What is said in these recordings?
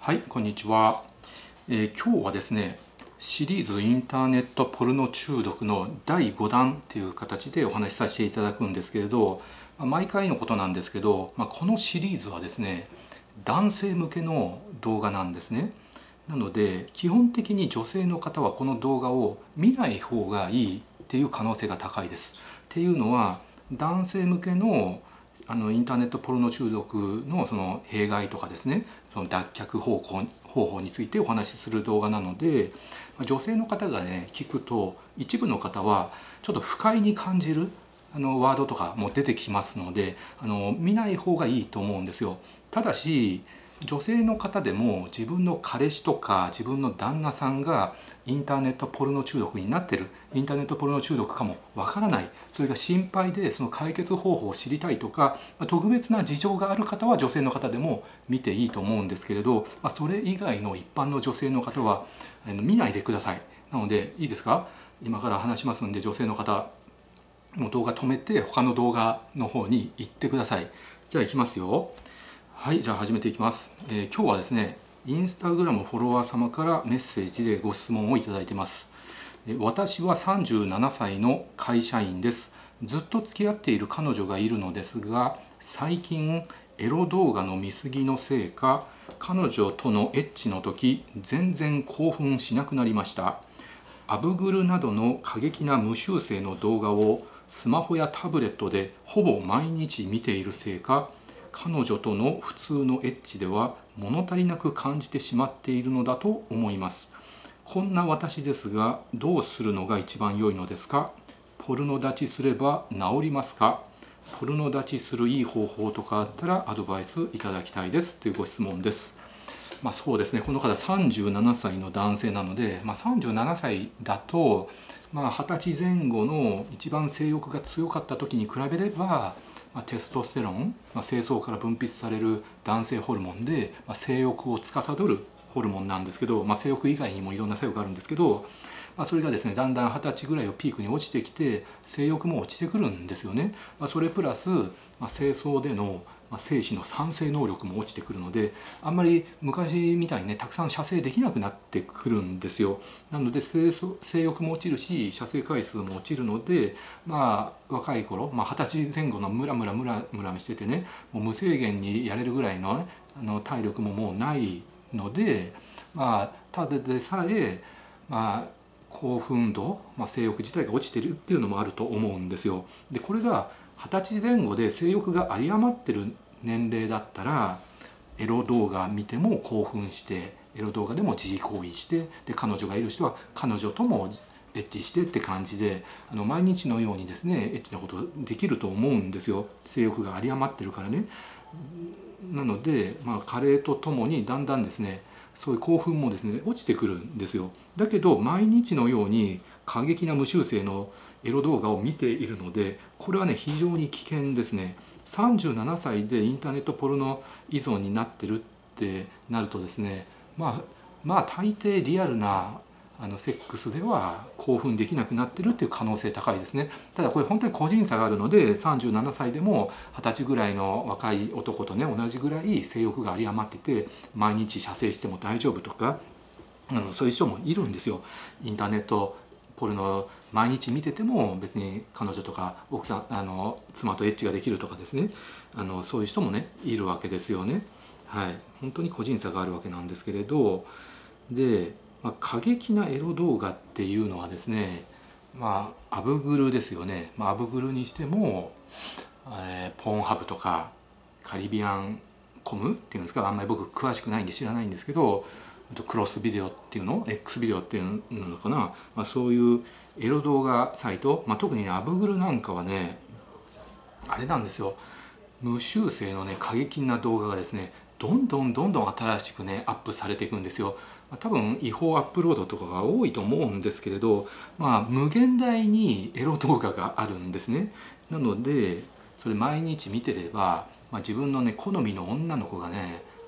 はい、こんにちは。今日はですね、シリーズインターネットポルノ中毒の第5弾という形でお話しさせていただくんですけれど、毎回のことなんですけど、このシリーズはですね、男性向けの動画なんですね。なので、基本的に女性の方はこの動画を見ない方がいいっていう可能性が高いです。っていうのは、男性向けのインターネットポルノ中毒のその弊害とかですね、その脱却方法についてお話しする動画なので、女性の方がね聞くと一部の方はちょっと不快に感じるワードとかも出てきますので見ない方がいいと思うんですよ。ただし女性の方でも自分の彼氏とか自分の旦那さんがインターネットポルノ中毒になってる、インターネットポルノ中毒かもわからない、それが心配でその解決方法を知りたいとか特別な事情がある方は女性の方でも見ていいと思うんですけれど、それ以外の一般の女性の方は見ないでください。なのでいいですか、今から話しますんで女性の方も動画止めて他の動画の方に行ってください。じゃあ行きますよ。はい、じゃあ始めていきます。今日はですね、インスタグラムフォロワー様からメッセージでご質問をいただいています。私は37歳の会社員です。ずっと付き合っている彼女がいるのですが、最近エロ動画の見過ぎのせいか、彼女とのエッチの時、全然興奮しなくなりました。アブグルなどの過激な無修正の動画をスマホやタブレットでほぼ毎日見ているせいか、彼女との普通のエッチでは物足りなく感じてしまっているのだと思います。こんな私ですがどうするのが一番良いのですか？ポルノ立ちすれば治りますか？ポルノ立ちするいい方法とかあったらアドバイスいただきたいですというご質問です。そうですね、この方37歳の男性なので、37歳だと20歳前後の一番性欲が強かった時に比べればテストステロン、精巣から分泌される男性ホルモンで、性欲を司るホルモンなんですけど、性欲以外にもいろんな作用があるんですけど、それがですねだんだん20歳ぐらいをピークに落ちてきて性欲も落ちてくるんですよね。それプラス、精巣での精子の産生能力も落ちてくるので、あんまり昔みたいにねたくさん射精できなくなってくるんですよ。なので性欲も落ちるし射精回数も落ちるので、若い頃、20歳前後のムラムラしててね、もう無制限にやれるぐらいの、体力ももうないので、ただでさえ興奮度、性欲自体が落ちてるっていうのもあると思うんですよ。でこれが20歳前後で性欲が有り余ってる年齢だったらエロ動画見ても興奮してエロ動画でも自慰行為して、で彼女がいる人は彼女ともエッチしてって感じで毎日のようにですねエッチなことできると思うんですよ。性欲が有り余ってるからね。なので、加齢とともにだんだんですねそういう興奮もですね落ちてくるんですよ。だけど毎日のように過激な無修正のエロ動画を見ているので、これはね非常に危険ですね。37歳でインターネットポルノ依存になってるってなるとですね、大抵リアルなセックスでは興奮できなくなってるっていう可能性高いですね。ただこれ本当に個人差があるので、37歳でも20歳ぐらいの若い男とね同じぐらい性欲が有り余ってて毎日射精しても大丈夫とかそういう人もいるんですよ。インターネットポルノ毎日見てても別に彼女とか奥さん妻とエッチができるとかですね、そういう人もねいるわけですよね。本当に個人差があるわけなんですけれど、で、過激なエロ動画っていうのはですね、アブグルですよね。アブグルにしても、ポーンハブとかカリビアンコムっていうんですか、あんまり僕詳しくないんで知らないんですけど、クロスビデオっていうの X ビデオっていうのかな、そういうエロ動画サイト、特にねアブグルなんかはねあれなんですよ、無修正のね過激な動画がですねどんどん新しくねアップされていくんですよ。多分違法アップロードとかが多いと思うんですけれど、無限大にエロ動画があるんですね。なのでそれ毎日見てれば、自分のね好みの女の子がね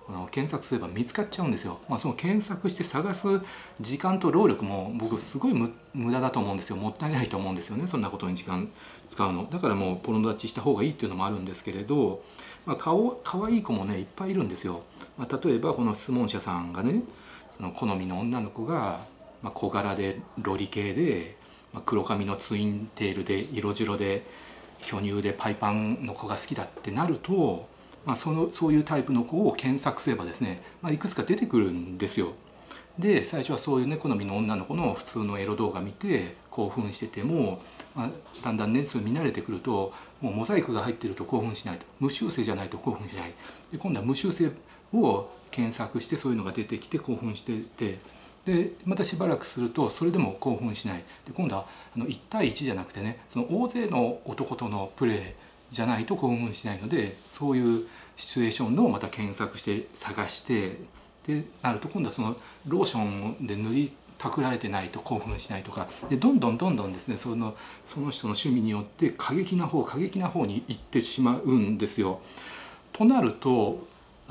検索すれば見つかっちゃうんですよ。その検索して探す時間と労力も僕すごい無駄だと思うんですよ。もったいないと思うんですよね、そんなことに時間使うの。だからもうポルノ立ちした方がいいっていうのもあるんですけれど、かわいい子もねいっぱいいるんですよ。例えばこの質問者さんがね、その好みの女の子が、小柄でロリ系で、黒髪のツインテールで色白で巨乳でパイパンの子が好きだってなると、そういうタイプの子を検索すればですね、いくつか出てくるんですよ。で最初はそういうね好みの女の子の普通のエロ動画見て興奮してても、だんだんねそれ見慣れてくると、もうモザイクが入ってると興奮しないと、無修正じゃないと興奮しない。で今度は無修正を検索してそういうのが出てきて興奮してて、でまたしばらくするとそれでも興奮しない。で今度は1対1じゃなくてね、その大勢の男とのプレーじゃないと興奮しないので、そういうシチュエーションのをまた検索して探して、でなると今度はそのローションで塗りたくられてないと興奮しないとかで、どんどんですねその人の趣味によって過激な方に行ってしまうんですよ。となると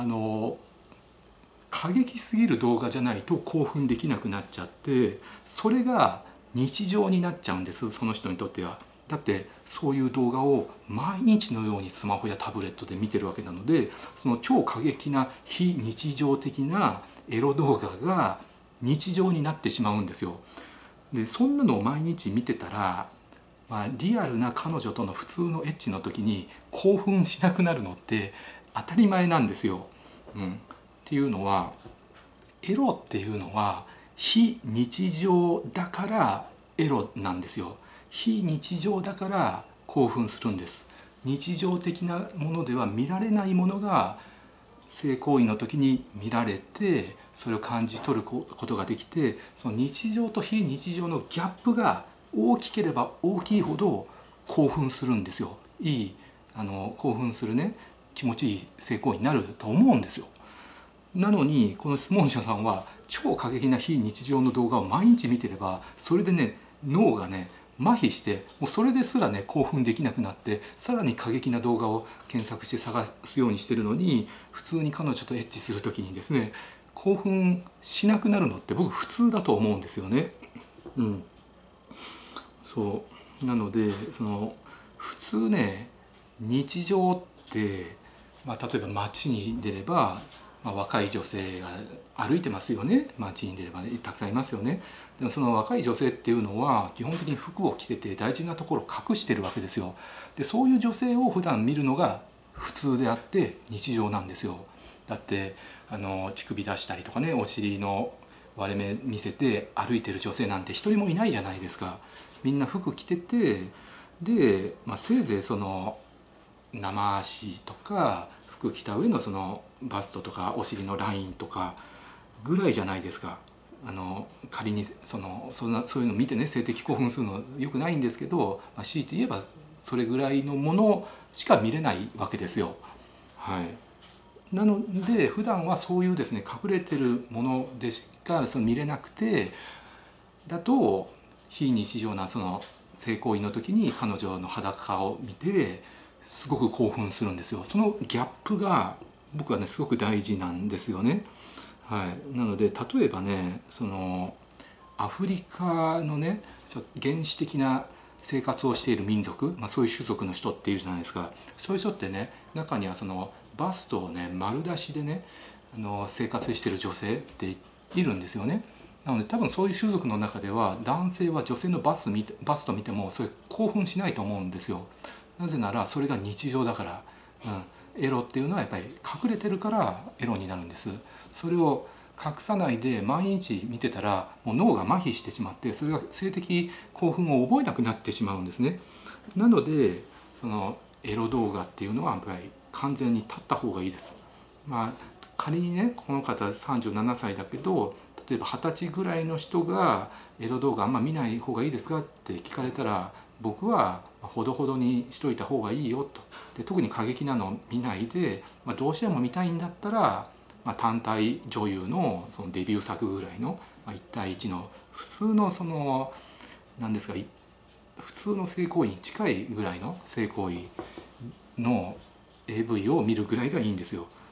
過激すぎる動画じゃないと興奮できなくなっちゃって、それが日常になっちゃうんです、その人にとっては。だってそういう動画を毎日のようにスマホやタブレットで見てるわけなので、その超過激な非日常的なエロ動画が日常になってしまうんですよ。でそんなのを毎日見てたら、リアルな彼女との普通のエッチの時に興奮しなくなるのって当たり前なんですよ。っていうのは、エロっていうのは非日常だからエロなんですよ。非日常だから興奮するんです。日常的なものでは見られないものが性行為の時に見られて、それを感じ取ることができて、その日常と非日常のギャップが大きければ大きいほど興奮するんですよ。興奮するね気持ちいい性行為になると思うんですよ。なのにこの質問者さんは超過激な非日常の動画を毎日見てれば、それでね脳がね麻痺して、もうそれですらね興奮できなくなって、さらに過激な動画を検索して探すようにしてるのに、普通に彼女とエッチする時にですね興奮しなくなるのって僕普通だと思うんですよね。そうなので普通ね日常って、例えば街に出れば、若い女性が歩いてますよね。街に出れば、たくさんいますよね。でもその若い女性っていうのは基本的に服を着てて大事なところを隠してるわけですよ。でそういう女性を普段見るのが普通であって日常なんですよ。だって乳首出したりとかね、お尻の割れ目見せて歩いてる女性なんて一人もいないじゃないですか。みんな服着てて、で、せいぜいその生足とか服着た上のそのバストとかお尻のラインとかぐらいじゃないですか。仮にそういうのを見てね性的興奮するのよくないんですけど、強いて言えばそれぐらいのものしか見れないわけですよ。なので普段はそういうですね隠れてるものでしか見れなくて、だと非日常なその性行為の時に彼女の裸を見てすごく興奮するんですよ。そのギャップが僕はねすごく大事なんですよね。なので例えばねアフリカのね原始的な生活をしている民族、そういう種族の人っているじゃないですか。そういう人ってね中にはバストをね丸出しでね生活している女性っているんですよね。なので多分そういう種族の中では男性は女性のバスト見てもそれ興奮しないと思うんですよ。なぜならそれが日常だから、エロっていうのはやっぱり隠れてるからエロになるんです。それを隠さないで毎日見てたらもう脳が麻痺してしまって、それが性的興奮を覚えなくなってしまうんですね。なのでエロ動画っていうのはやっぱり完全に立った方がいいです。仮にねこの方37歳だけど、例えば20歳ぐらいの人がエロ動画あんま見ない方がいいですかって聞かれたら、僕はほどほどにしといた方がいいよと。で特に過激なの見ないで、どうしても見たいんだったら、単体女優のそのデビュー作ぐらいの、1対1の普通の何ですか普通の性行為に近いぐらいの性行為の AV を見るぐらいがいいんですよ。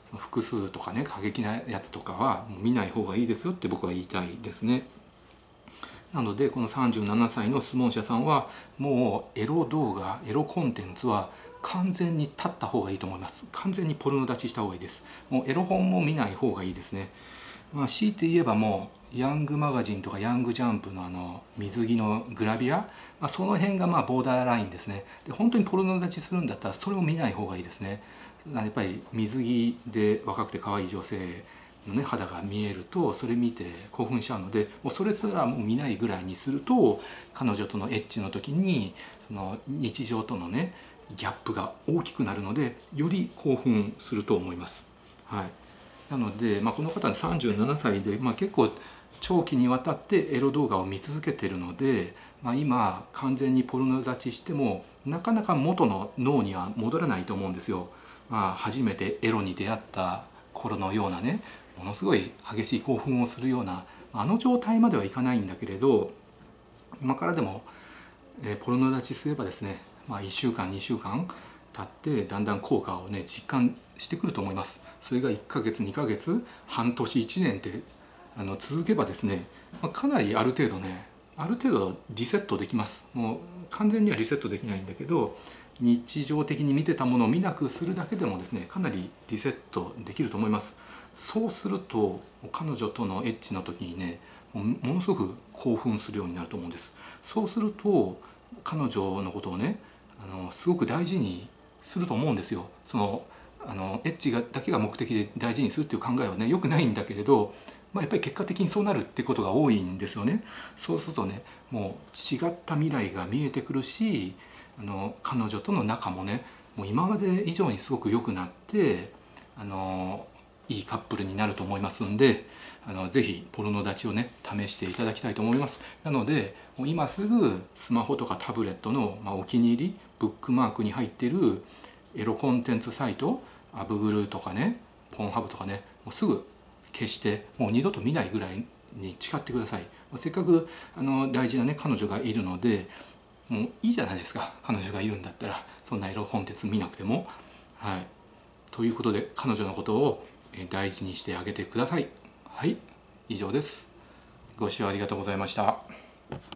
複数とかね過激なやつとかはもう見ない方がいいですよって僕は言いたいですね。なのでこの37歳の質問者さんはもうエロ動画エロコンテンツは完全に立った方がいいと思います。完全にポルノ立ちした方がいいです。もうエロ本も見ない方がいいですね。強いて言えばもうヤングマガジンとかヤングジャンプの水着のグラビア、その辺がボーダーラインですね。で本当にポルノ立ちするんだったらそれを見ない方がいいですね。やっぱり水着で若くて可愛い女性のね肌が見えるとそれ見て興奮しちゃうので、もうそれすらもう見ないぐらいにすると彼女とのエッチの時にその日常とのねギャップが大きくなるのでより興奮すると思います。はい、なので、この方は37歳で、結構長期にわたってエロ動画を見続けているので、今完全にポルノ立ちしてもなかなか元の脳には戻らないと思うんですよ。初めてエロに出会った頃のようなねものすごい激しい興奮をするようなあの状態まではいかないんだけれど、今からでも、ポルノ立ちすればですね、1週間2週間経ってだんだん効果をね実感してくると思います。それが1ヶ月2ヶ月半年1年って続けばですね、かなりある程度リセットできます。もう完全にはリセットできないんだけど日常的に見てたものを見なくするだけでもですねかなりリセットできると思います。そうすると彼女とのエッチの時にねものすごく興奮するようになると思うんです。そうすると彼女のことをねすごく大事にすると思うんですよ。エッチだけが目的で大事にするっていう考えはね良くないんだけれど、やっぱり結果的にそうなるってことが多いんですよね。そうするとねもう違った未来が見えてくるし彼女との仲もねもう今まで以上にすごく良くなっていいカップルになると思いますんでぜひポルノ立ちをね試していただきたいと思います。なのでもう今すぐスマホとかタブレットの、お気に入りブックマークに入っているエロコンテンツサイトアブグルとかねポンハブとかねもうすぐ消してもう二度と見ないぐらいに誓ってください。せっかく大事なね彼女がいるのでもういいじゃないですか。彼女がいるんだったらそんなエロコンテンツ見なくても。はい、ということで彼女のことを大事にしてあげてください。はい、以上です。ご視聴ありがとうございました。